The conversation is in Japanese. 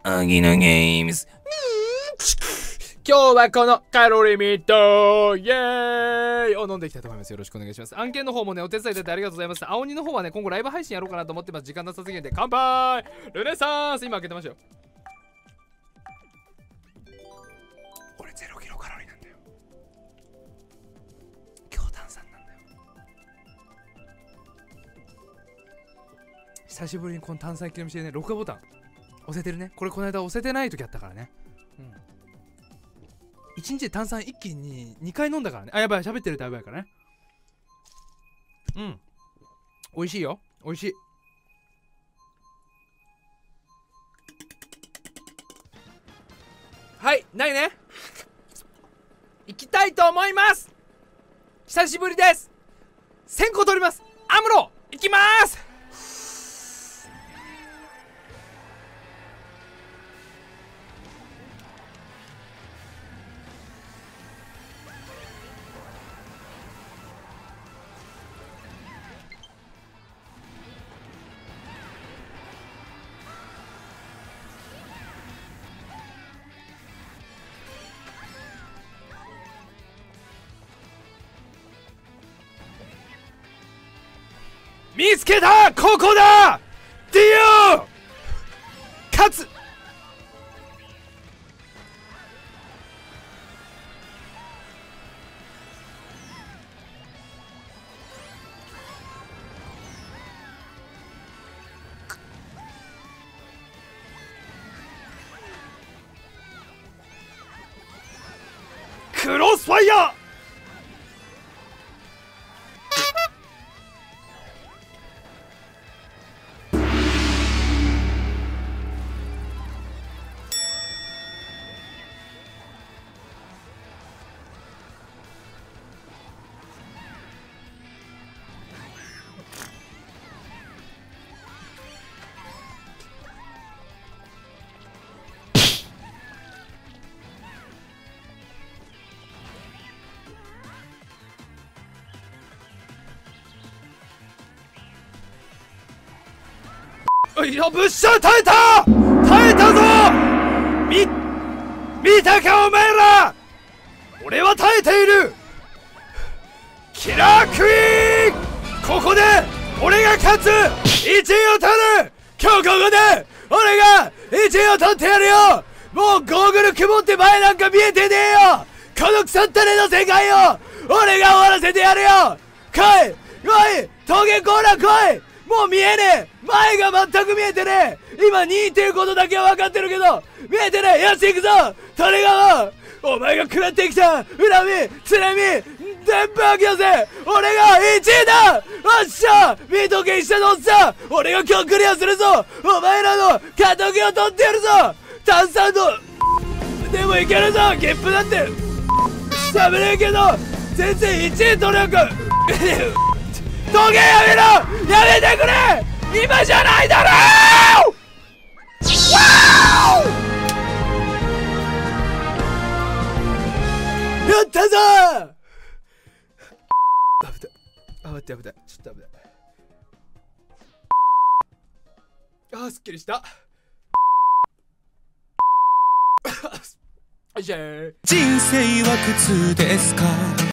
アギナゲームズ。 今日はこのカロリーミットイエーイを飲んでいきたいと思います。よろしくお願いします。案件の方もね、お手伝いいただいてありがとうございます。青鬼の方はね、今後ライブ配信やろうかなと思ってます。時間なさすぎるんで、乾杯ルネサンス今開けてましたよ。俺0キロカロリーなんだよ。強炭酸なんだよ。久しぶりにこの炭酸切りしてね、録画ボタン押せてるね。これこの間押せてない時あったからね。1日で炭酸一気に2回飲んだからね。あ、やばい、喋ってるとやばいからね。美味しいよ。美味しい。はい、ないね。行きたいと思います。久しぶりです。1000個取ります。アムロ行きます。見つけた、ここだディオ勝つ。クロスファイヤー。いや、ブッシャー耐えた耐えたぞ。見たかお前ら、俺は耐えている。キラークイーン、ここで俺が勝つ。1位を取る。今日ここで俺が1位を取ってやるよ。もうゴーグル曇って前なんか見えてねえよ。この腐ったれの世界を俺が終わらせてやるよ。来い来い、峠コーラ来い。もう見えねえ。前が全く見えてねえ。今2っていうことだけは分かってるけど見えてねえ。よし行くぞ利川。お前が食らってきた恨みつらみ全部吐き出せ。俺が1位だ。よっしゃ見とけ一緒のおっさん。俺が今日クリアするぞ。お前らの過時を取ってやるぞ。炭酸のでもいけるぞ。ゲップだって喋れんけど全然1位取れんかトゲやめろ。やめてくれ。今じゃないだろー。やったぞー。危ないちょっと危ない。あ、すっきりした。人生は苦痛ですか。